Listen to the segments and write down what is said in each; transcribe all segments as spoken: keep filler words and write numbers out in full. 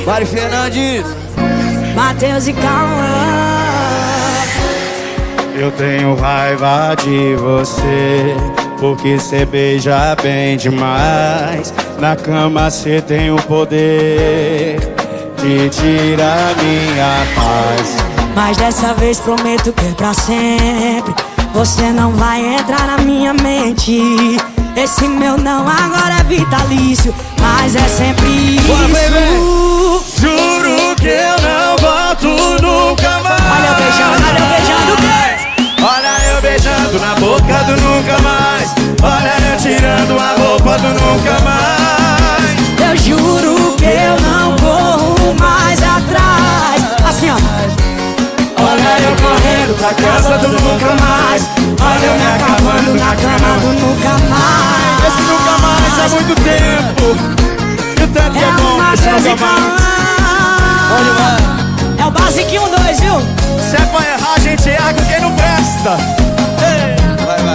Mari Fernandes, Matheus e Cauã. Eu tenho raiva de você, porque cê beija bem demais. Na cama cê tem o poder de tirar minha paz. Mas dessa vez prometo que é pra sempre. Você não vai entrar na minha mente. Esse meu não agora é vitalício, mas é sempre isso. Bora, baby. Juro que eu não volto nunca mais. Olha eu beijando, olha eu beijando o quê? Olha eu beijando na boca do nunca mais. Olha eu tirando a roupa do nunca mais. Eu juro que eu não corro mais atrás. Assim ó. Olha eu correndo pra casa do nunca mais. Olha eu me acabando na cama do nunca mais. Esse nunca mais há muito tempo. E o tanto que é bom esse nunca mais. É o basiquinho dois, viu? Se é pra errar, a gente erra com quem não presta. Ei. vai, vai.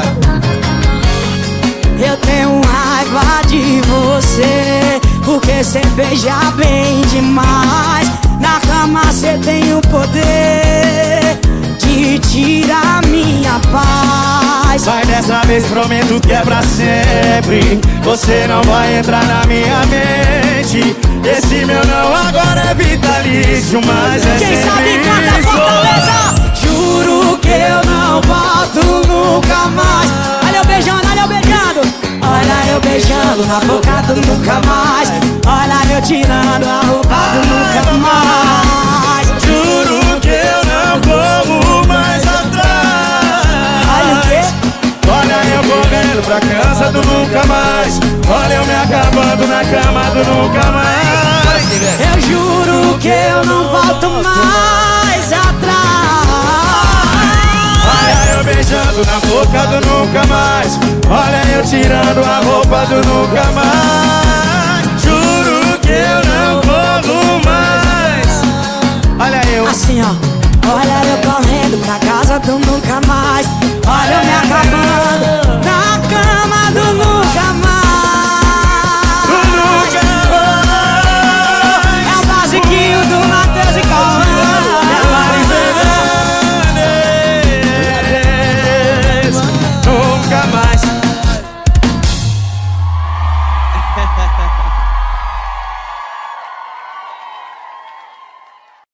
Eu tenho raiva de você, porque cê beija bem demais. Na cama cê tem o poder de tirar minha paz. Mas dessa vez prometo que é pra sempre. Você não vai entrar na minha mente. Esse meu não agora é vitalício, mas é Quem sempre sabe canta isso. Fortaleza. Juro que eu não volto nunca mais. Olha eu beijando, olha eu beijando. Olha eu beijando na boca do nunca mais. Olha eu tirando a roupa do nunca mais. Juro que eu não corro mais atrás. Olha o quê? Olha eu correndo pra casa do nunca mais. Olha eu me acabando na cama do nunca mais. Eu juro que eu não volto mais atrás. Olha eu beijando na boca do nunca mais. Olha eu tirando a roupa do nunca mais. Juro que eu não corro mais. Olha eu. Assim ó. Olha eu correndo pra casa do nunca